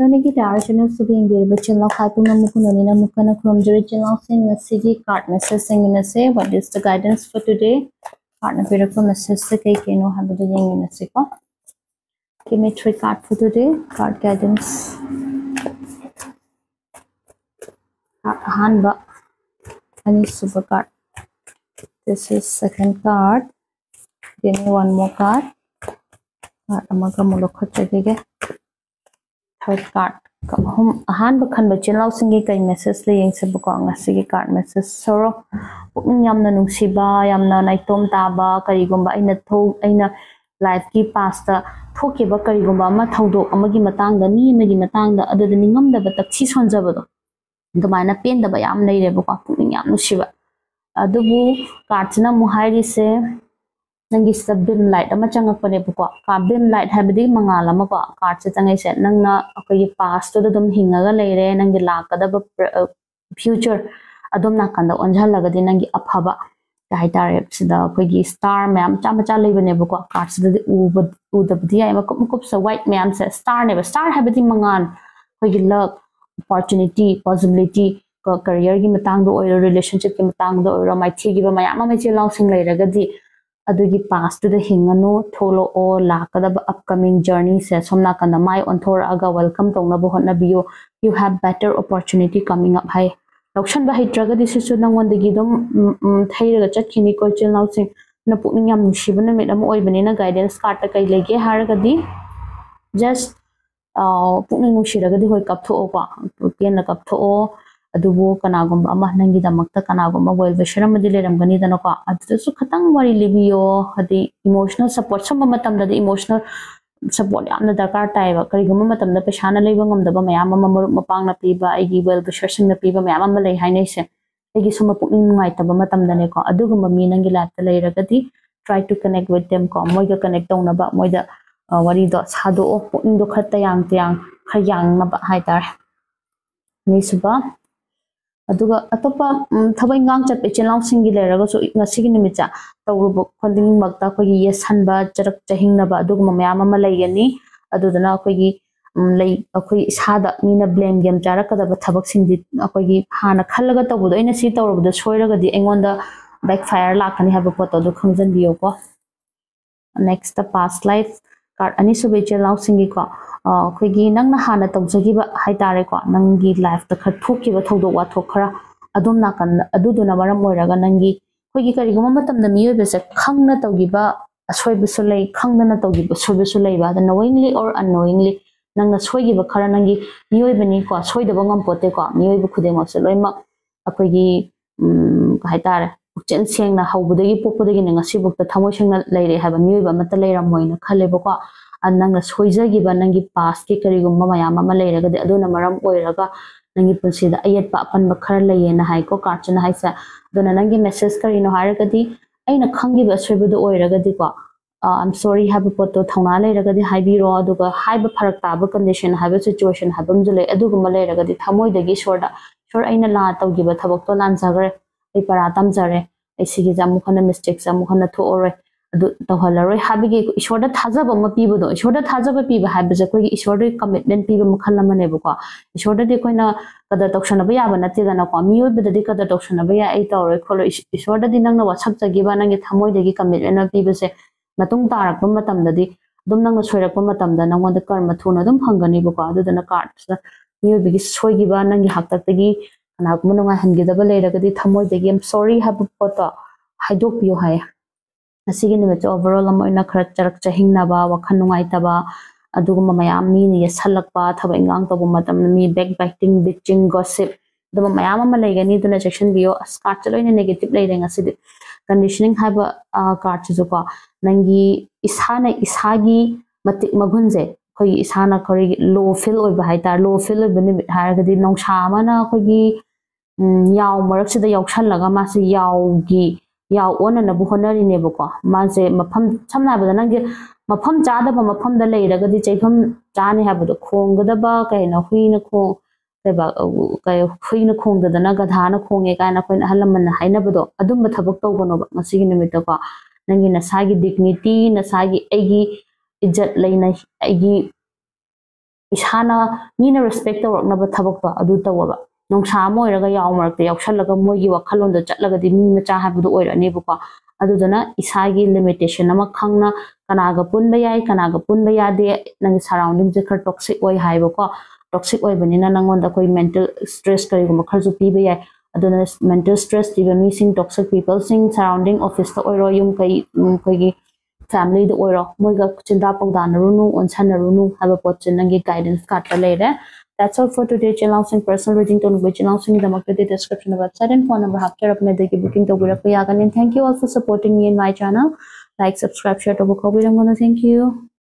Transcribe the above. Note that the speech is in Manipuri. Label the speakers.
Speaker 1: Nonigi channel subing bir channel khatuna mukunonina mukana from jury channel sing a city card message sing in a say what is the guidance for today? Partner beautiful message no have the yang in a siko. Give me 3 card for today. Card guidance. Hanba. Any super card. This is second card. Give me one more card. Third card. Hanba khanba channel singi kai message le yang sabuko Ngashigi card message soro yamna nungsiba yamna naitom taba karigumba aina life ki pasta thokiba karigumba ama thaudo amagi matangda ni amagi matangda adada ningamda takchi sonjabado dumaina pendaba yam leirebako pukning yam nungsiba adubu cardna mu hairi se nangi sabim light ama changakpane buko carbon light habidi mangala ma ko card se changai se nangna akoi past to dum hingaga leire nangi lakada future adom na kanda onjhalaga di nangi aphaba kai tare sida akoi star ma'am chama leibane buko card se udabdi ai ma kup sa white ma'am se star ne star habidi mangan akoi love opportunity possibility career gi matang do oiro relationship gi matang do oiro mai thi gi ba mayam ma che law sing leiraga di adugi past to the hingano tholo o lakada upcoming journey se somna kanda mai on thora aga welcome tongna bo hotna bio you have better opportunity coming up hai lokshan ba hitraga this is nang one digi dom thairaga chatkini ko chil now sing na pukning yam shibana me am oibani na guidance card ta kai lege haraga di just pukning nushiraga di hoi kaptho o pa ken na kaptho o adubo kanagum ama nangi damakta kanagum well wisher amadi leramgani danako adu khatang wari libiyo hadi emotional support some matam da emotional support amna darkar taiba karigum matam da pesana leiba ngamdaba mayam ama mapang na piba aigi well wisher sing na piba mayam ama lei hainai se aigi suma pukning ngai taba matam da ne ko adugum mi nangi life ta leiragadi try to connect with them ko moiga connect tawna ba moida wari do sado o pukning do khatta yang khayang na ba haitar ni suba aduga atopa thabai ngang chap channel singi leraga so Ngashigi nimitcha tawrubo khonding magta khogi yesanba charak chahingna ba aduga mayam ama leigani adudana khogi lei akhoi isada mina blame game charakada ba thabak singdi akhoi hana khallaga tawbudo ina si tawrubo soiraga di engonda backfire lakani haba photo do khangjan biyo ko next the past life card ani so be channel singi ko khoigi nangna hana tawjagiba haitare ko nangi life ta khathokiba thodo wa thokhara adom na kan aduduna maram moiraga nangi khoigi kariguma matamda miyobe se khangna tawgiba asoibu sulai khangna na tawgiba soibu sulai ba knowingly or unknowingly nangna soigiba khara nangi miyobe ni ko soidaba ngam pote ko miyobe khudema se loima akoigi haitare chen sengna haubudagi popodagi ngasi bukta thamoi sengna leire haba miyobe mata leiramoina khaleba ko nangna soijagiba nangi past ki karigumma mayam ama leiraga de aduna maram oiraga nangi punsida ayatpa apanba khara leyena hai ko karchana haisa aduna nangi message karino haraga di aina khangiba soibudu oiraga di ko I'm sorry have a photo thona leiraga di haibiro aduga haiba pharak taba condition haiba situation habam jule aduguma leiraga di thamoi dagi sorda sor aina la tawgiba thabak to lan jagre ai paratam jare ai sigi jamu khana mistakes amu khana tho ore to halaroi habigi ishorda thajaba ma pibudo ishorda thajaba piba habize koi ishorda commitment piba mukhala mane buko ishorda de koina kada tokshana ba yaba nate dana ko miyo beda de kada tokshana ba ya ai tawroi kholo ishorda di nangna whatsapp jagiba nangi thamoi degi commitment pibase matung tarakpa matam dadi dum nangna soirakpa matam da nangwanda karma thuna dum hangani buko adudana cards miyo bigi soigiba nangi haktak tagi kanakmu nunga hangidaba leiragadi thamoi degi I'm sorry have photo haidok piyo hai Ngashigi nimit overall amoina khara charak chahingna ba wakhan nungai taba aduguma mayam mi ni yasalakpa thaba ingang tabu matam mi backbiting bitching gossip duma mayam ama leigani duna section bio card chaloina negative leire ngasi conditioning haba card chu ko nangi isana isagi matik magunje khoi isana khori low feel oiba haitar low feel oiba nimit haragadi nongsha mana khogi yaw marak sida yawshallaga masi yawgi yaw ona na bu honari ne buko manse mafam samna bada nangi mafam chada ba mafam da leiraga di chaifam chani habado khongada ba kaina huina khong ba kai huina khongda dana gadhana khonge kaina koina halaman haina bado adum thabak tawgono ba Ngashigi nimit ko nangi nasagi dignity nasagi egi izzat leina egi isana mina respect tawroknaba thabakto adu tawaba nongsa moiraga yawmarta yawshallaga moigi wakhalonda chatlaga di mi macha habdu oirani buko adudana isagi limitation ama khangna kanaga punba yai kanaga punba yade nang surrounding je khar toxic oi haibuko toxic oi banina nangonda koi mental stress kari gum kharju piba yai aduna mental stress diba mi sing toxic people sing surrounding office to oiro yum kai koi family the oiro moiga chinda pawdana runu onsana runu have a pot nangi guidance katta lere. That's all for today. Channel sing personal reading to which channel sing the market description of website and phone number have up the booking to and thank you all for supporting me in my channel. Like, subscribe, share to book. I'm gonna thank you.